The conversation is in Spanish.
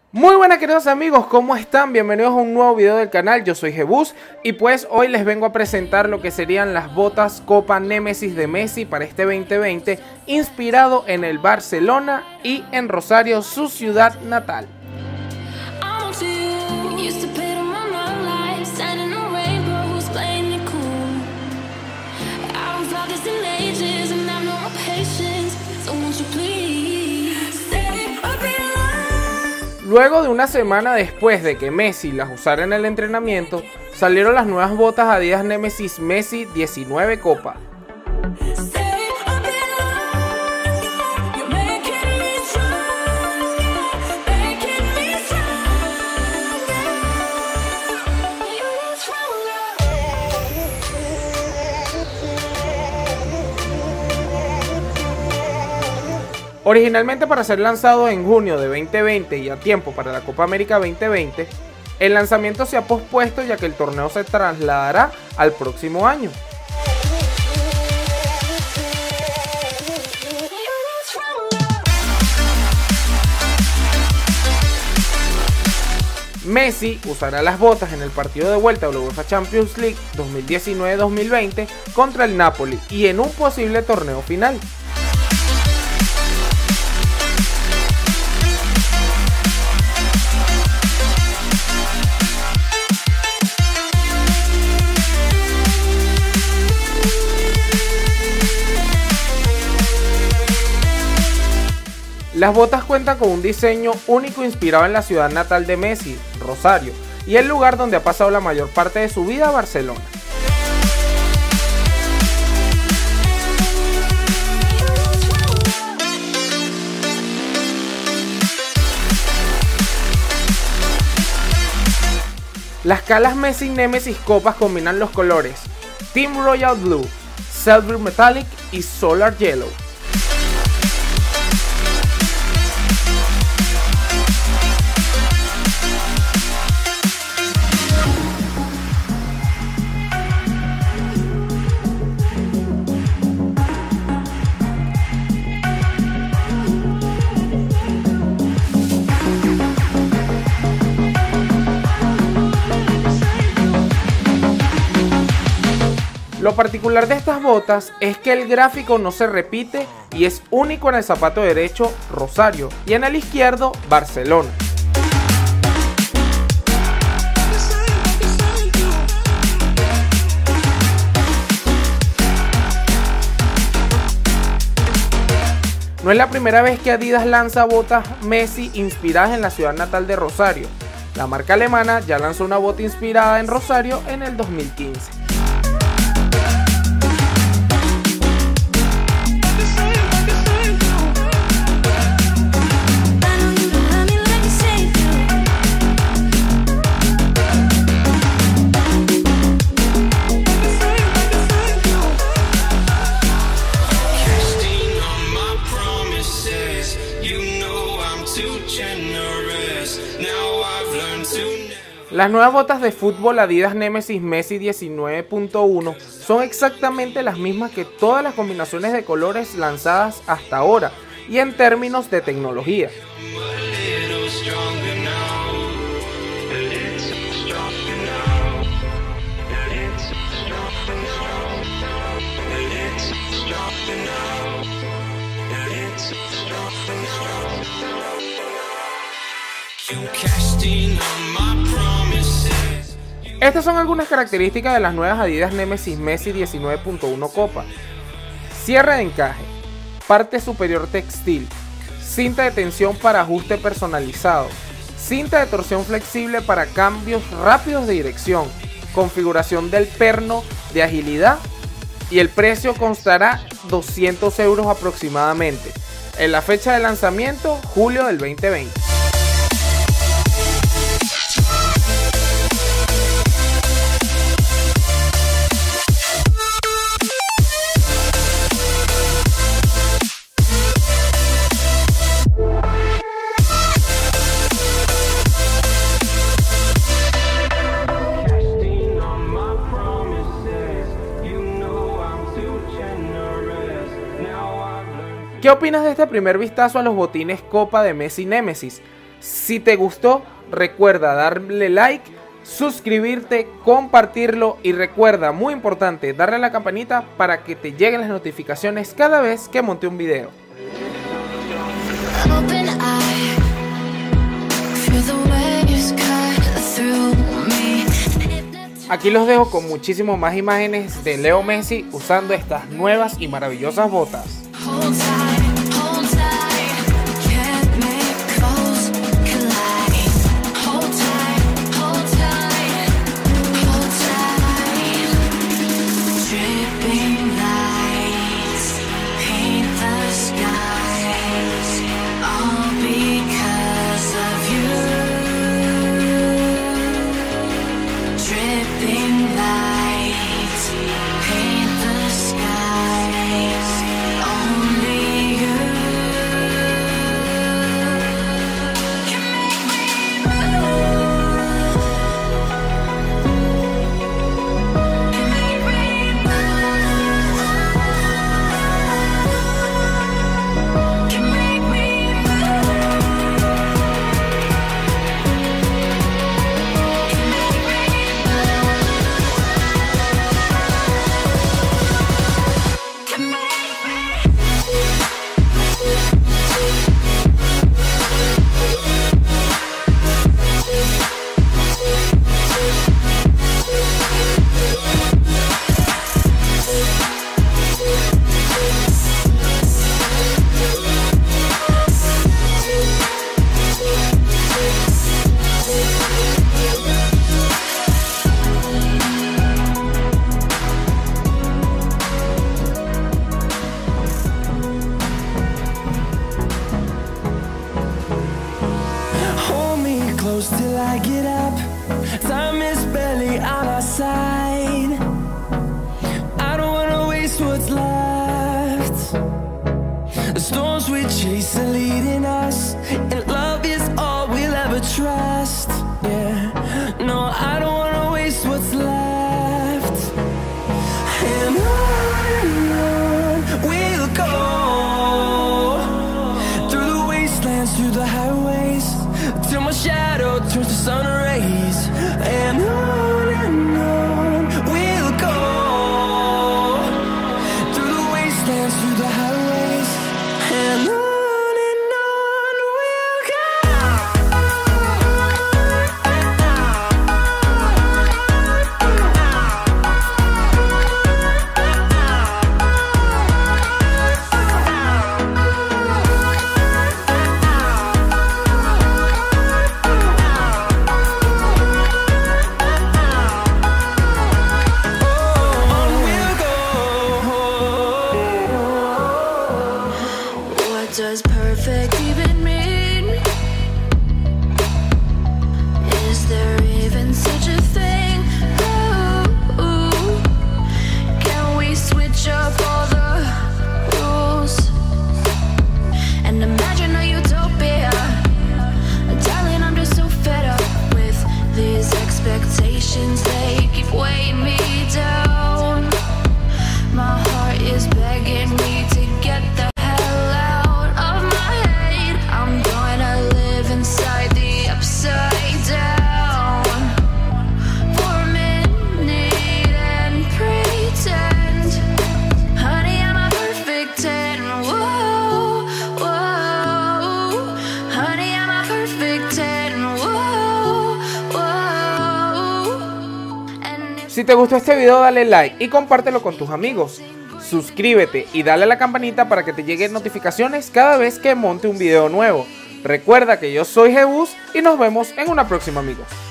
Muy buenas queridos amigos, ¿cómo están? Bienvenidos a un nuevo video del canal, yo soy Jebus y pues hoy les vengo a presentar lo que serían las botas Copa Nemesis de Messi para este 2020, inspirado en el Barcelona y en Rosario, su ciudad natal. Luego de una semana después de que Messi las usara en el entrenamiento, salieron las nuevas botas Adidas Nemesis Messi 19 Copa. Originalmente para ser lanzado en junio de 2020 y a tiempo para la Copa América 2020, el lanzamiento se ha pospuesto ya que el torneo se trasladará al próximo año. Messi usará las botas en el partido de vuelta de la UEFA Champions League 2019-2020 contra el Napoli y en un posible torneo final. Las botas cuentan con un diseño único inspirado en la ciudad natal de Messi, Rosario, y el lugar donde ha pasado la mayor parte de su vida, Barcelona. Las calas Messi Nemesis Copas combinan los colores Team Royal Blue, Silver Metallic y Solar Yellow. Lo particular de estas botas es que el gráfico no se repite y es único en el zapato derecho Rosario y en el izquierdo Barcelona. No es la primera vez que Adidas lanza botas Messi inspiradas en la ciudad natal de Rosario. La marca alemana ya lanzó una bota inspirada en Rosario en el 2015. Las nuevas botas de fútbol Adidas Nemesis Messi 19.1 son exactamente las mismas que todas las combinaciones de colores lanzadas hasta ahora y en términos de tecnología. Estas son algunas características de las nuevas Adidas Nemesis Messi 19.1 Copa. Cierre de encaje, parte superior textil, cinta de tensión para ajuste personalizado, cinta de torsión flexible para cambios rápidos de dirección, configuración del perno de agilidad y el precio constará 200 euros aproximadamente. En la fecha de lanzamiento, julio del 2020. ¿Qué opinas de este primer vistazo a los botines Copa de Messi Nemesis? Si te gustó, recuerda darle like, suscribirte, compartirlo y recuerda, muy importante, darle a la campanita para que te lleguen las notificaciones cada vez que monte un video. Aquí los dejo con muchísimas más imágenes de Leo Messi usando estas nuevas y maravillosas botas. Till I get up, time is barely on our side. I don't wanna waste what's left. The storms we chase are leading us, and love is all we'll ever trust. Yeah, no, I don't wanna waste what's left. And on we'll go, through the wastelands, through the highways, till my shadow turns to sun rays. And on we'll go, through the wastelands, through the highways. And on we'll go. Does perfect even mean? Is there even such a thing? Ooh, can we switch up all the rules and imagine a utopia? Darling, I'm just so fed up with these expectations. They keep weighing me down. My heart is begging me to get the Si te gustó este video, dale like y compártelo con tus amigos. Suscríbete y dale a la campanita para que te lleguen notificaciones cada vez que monte un video nuevo. Recuerda que yo soy Jebus y nos vemos en una próxima, amigos.